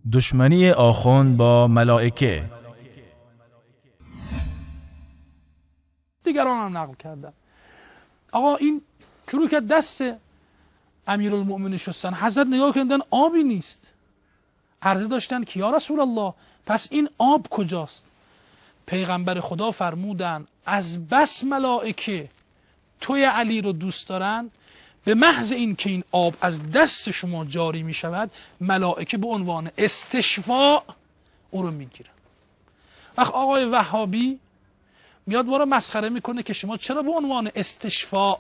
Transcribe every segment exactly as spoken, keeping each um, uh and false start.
دشمنی آخوند با ملائکه. دیگران هم نقل کردن. آقا این شروع کرد دست امیرالمؤمنین شستن. حضرت نگاه کردن آبی نیست. عرضه داشتن که یا رسول الله پس این آب کجاست؟ پیغمبر خدا فرمودن از بس ملائکه توی علی رو دوست دارن، به محض این که این آب از دست شما جاری می شود، ملائکه به عنوان استشفاء او رو می گیرن. وقت آقای وهابی میاد ما رو مسخره میکنه که شما چرا به عنوان استشفاء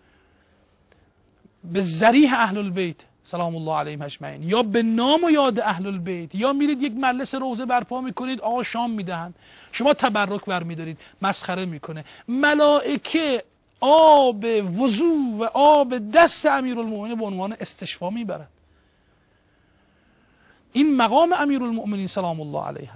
به ذریح اهل البیت سلام الله علیهم اجمعین یا به نام و یاد اهل البیت یا میرید یک مجلس روزه برپا میکنید آقا شام میدهن شما تبرک برمیدارید، مسخره میکنه. ملائکه آب وضو و آب دست امیرالمؤمنین به عنوان استشفا میبرن. این مقام امیرالمؤمنین سلام الله علیه.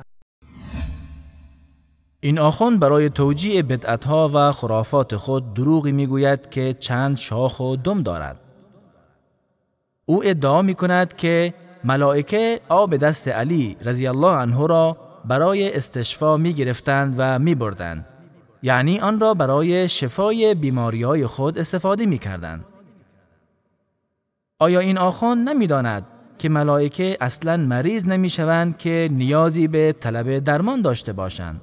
این آخوند برای توجیه بدعتها و خرافات خود دروغی میگوید که چند شاخ و دم دارد. او ادعا می کند که ملائکه آب دست علی رضی الله عنه را برای استشفا می گرفتند و می بردند. یعنی آن را برای شفای بیماری‌های خود استفاده می کردند. آیا این آخوند نمی داند که ملائکه اصلاً مریض نمی شوند که نیازی به طلب درمان داشته باشند؟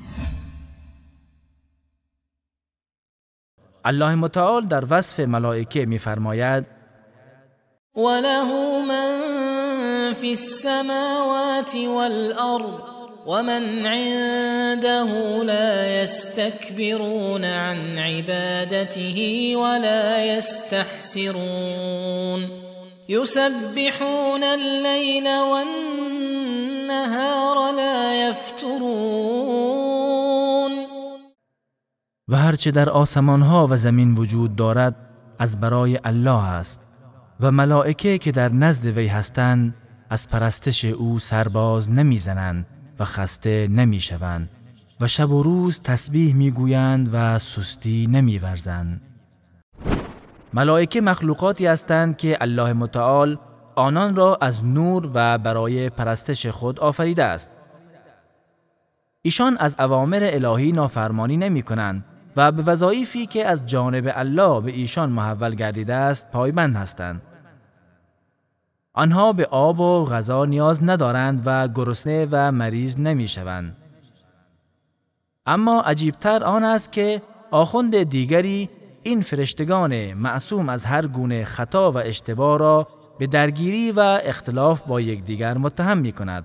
الله متعال در وصف ملائکه می فرماید وله من في السماوات والأرض ومن عنده لا يستكبرون عن عبادته ولا يستحسرون يسبحون الليل والنهار لا يفترون. و هرچه در آسمان ها و زمین وجود دارد از برای الله است و ملائکه که در نزد وی هستند از پرستش او سرباز نمیزنند و خسته نمیشوند و شب و روز تسبیح میگویند و سستی نمیورزند. ملائکه مخلوقاتی هستند که الله متعال آنان را از نور و برای پرستش خود آفریده است. ایشان از اوامر الهی نافرمانی نمی کنند و به وظایفی که از جانب الله به ایشان محول گردیده است پایبند هستند. آنها به آب و غذا نیاز ندارند و گرسنه و مریض نمی شوند. اما عجیبتر آن است که آخوند دیگری این فرشتگان معصوم از هر گونه خطا و اشتباه را به درگیری و اختلاف با یکدیگر متهم می کند.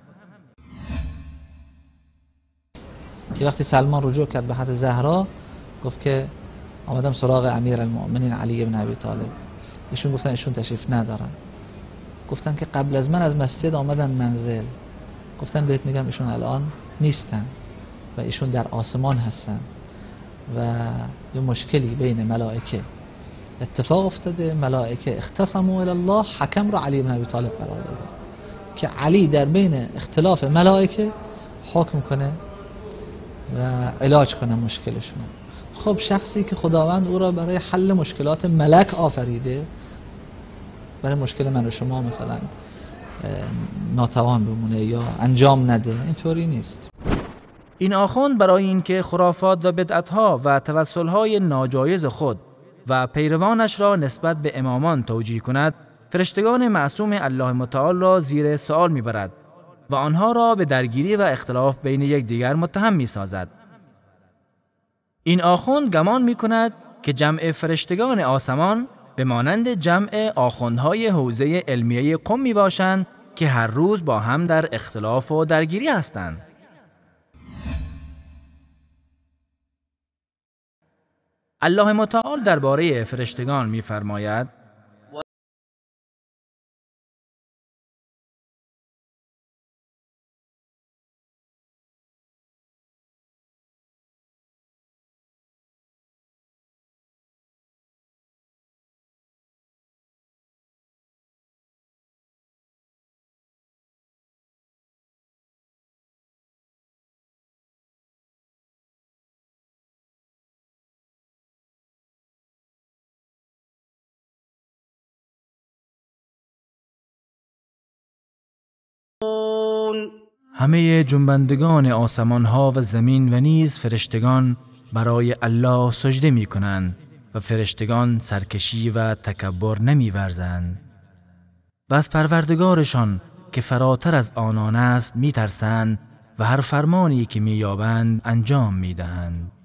که وقتی سلمان رجوع کرد به حضرت زهرا گفت که آمدم سراغ امیر المؤمنین علی بن ابی طالب. ایشون گفتن ایشون تشریف ندارن. گفتن که قبل از من از مسجد آمدن منزل. گفتن بهت میگم ایشون الان نیستن و ایشون در آسمان هستن و یه مشکلی بین ملائکه اتفاق افتاده. ملائکه اختصموا الی الله، حکم را علی بن ابی طالب قرار داده که علی در بین اختلاف ملائکه حکم کنه و علاج کنه مشکلشون. خب شخصی که خداوند او را برای حل مشکلات ملک آفریده، برای مشکل من و شما مثلا ناتوان بمونه یا انجام نده، اینطوری نیست. این آخوند برای اینکه خرافات و بدعتها و توسلهای ناجایز خود و پیروانش را نسبت به امامان توجیه کند، فرشتگان معصوم الله متعال را زیر سوال میبرد و آنها را به درگیری و اختلاف بین یکدیگر متهم میسازد. این آخوند گمان میکند که جمع فرشتگان آسمان به مانند جمع آخوندهای حوزه علمیه قم می باشند که هر روز با هم در اختلاف و درگیری هستند. الله متعال درباره فرشتگان می فرماید همه جنبندگان آسمان ها و زمین و نیز فرشتگان برای الله سجده می کنند و فرشتگان سرکشی و تکبر نمی ورزند و از پروردگارشان که فراتر از آنان است می ترسند و هر فرمانی که می یابند انجام می دهند.